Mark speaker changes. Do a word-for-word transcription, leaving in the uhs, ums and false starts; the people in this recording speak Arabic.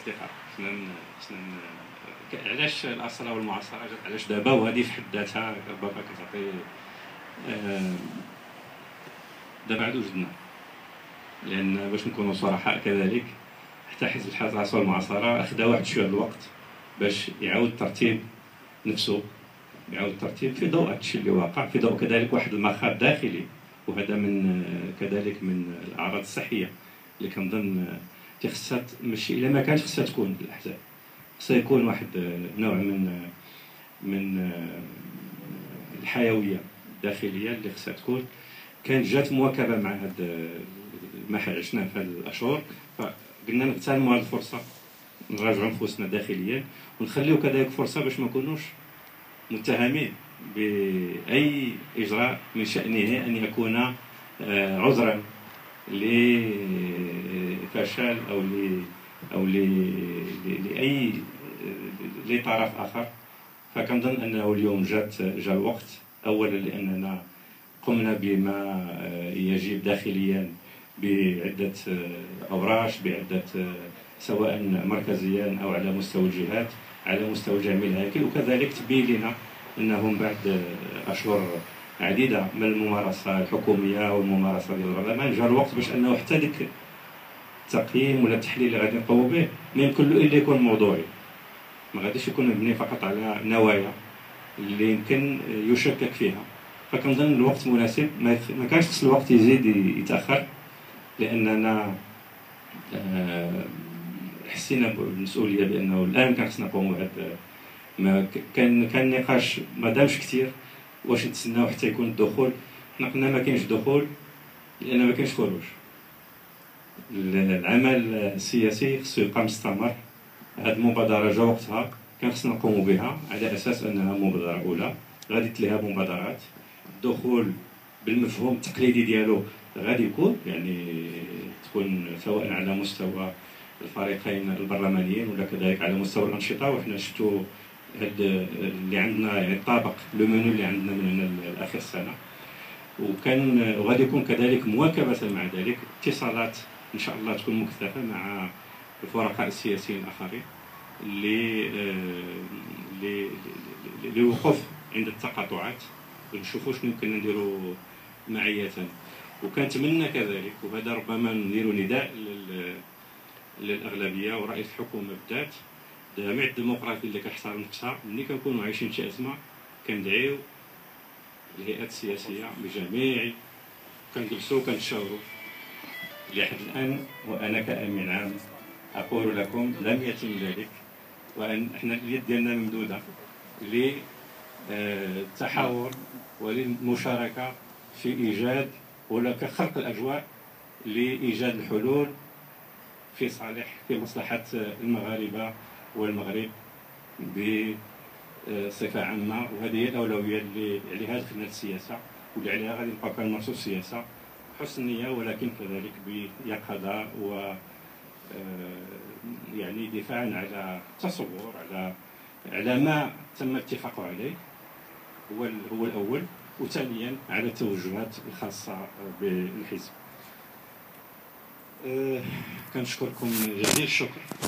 Speaker 1: الاصدقاء شنو شنو علاش الاصاله والمعاصره جات علاش دابا، وهذه في حد ذاتها ربما كتعطي دابا عاد وجدنا، لان باش نكونوا صرحاء كذلك حتى حزب الحراسه والمعاصره اخذ واحد شويه الوقت باش يعاود ترتيب نفسه، يعاود الترتيب في ضوء هذا الشيء اللي واقع، في ضوء كذلك واحد المخاض داخلي، وهذا من كذلك من الاعراض الصحيه اللي كنظن خصها ماشي الا ما كانش خصها تكون الاحزاب، خصها يكون واحد نوع من من الحيويه الداخليه اللي خصها تكون. كانت جات مواكبه مع هذا ما عشناه في هذه الاشهر، فقلنا نغتنموا هذه الفرصه نراجعوا نفوسنا داخليا، ونخليو كذلك فرصه باش ما نكونوش متهمين باي اجراء من شانه ان يكون عذرا لفشل او ل او لاي لطرف اخر. فكنظن انه اليوم جات جاء الوقت، اولا لاننا قمنا بما يجب داخليا بعده اوراش، بعده سواء مركزيا او على مستوى الجهات، على مستوى جميع الهياكل، وكذلك تبين لنا انهم بعد اشهر عديده من الممارسه الحكوميه والممارسه ديال البرلمان جاء الوقت باش انه حتى ديك التقييم ولا التحليل اللي غادي نقوموا به ما يمكن له الا يكون موضوعي، ما غاديش يكون مبني فقط على نوايا اللي يمكن يشكك فيها. فكنظن الوقت مناسب، ما كانش خص الوقت يزيد يتاخر، لاننا حسينا بالمسؤوليه بانه الان كان خصنا نقوموا بهذا. ما كان كان نقاش ما دامش كثير واش نتسناو حتى يكون الدخول. حنا قلنا ما كاينش دخول لان ما كاينش خروج. العمل السياسي خصو يبقى مستمر. هذه المبادره جا وقتها كان خصنا نقوموا بها على اساس انها مبادره اولى، غادي تليها مبادرات. الدخول بالمفهوم التقليدي ديالو غادي يكون يعني تكون سواء على مستوى الفريقين البرلمانيين ولا كذلك على مستوى الانشطه. وحنا شفتوا هاد اللي عندنا يعني الطابق لو منو اللي عندنا من هنا لاخر السنه، وكان وغادي يكون كذلك مواكبه مع ذلك اتصالات ان شاء الله تكون مكثفه مع الفرقاء السياسيين الاخرين اللي اللي للوقوف عند التقاطعات ونشوفوا شنو يمكن نديروا معيه. وكنتمنى كذلك، وهذا ربما نديروا نداء للاغلبيه ورئيس الحكومه بالذات، جميع الديمقراطيه اللي كتحترم نفسها ملي كنكونوا عايشين شي ازمه كندعيو الهيئات السياسيه بجميع كنجلسوا كنتشاوروا. لحد الان وانا كامين عام اقول لكم لم يتم ذلك، وان احنا اليد ديالنا ممدوده للتحاور وللمشاركه في ايجاد ولا كخلق الاجواء لايجاد الحلول في صالح في مصلحه المغاربه والمغرب بصفه عامه. وهذه هي الاولويه اللي عليها دخلنا السياسه واللي عليها غادي نبقاو كنمارسوا السياسه بحسن نيه، ولكن كذلك بيقظه و يعني دفاعا على تصور على على ما تم الاتفاق عليه هو هو الاول، وثانيا على التوجهات الخاصه بالحزب. أه كنشكركم جزيل الشكر.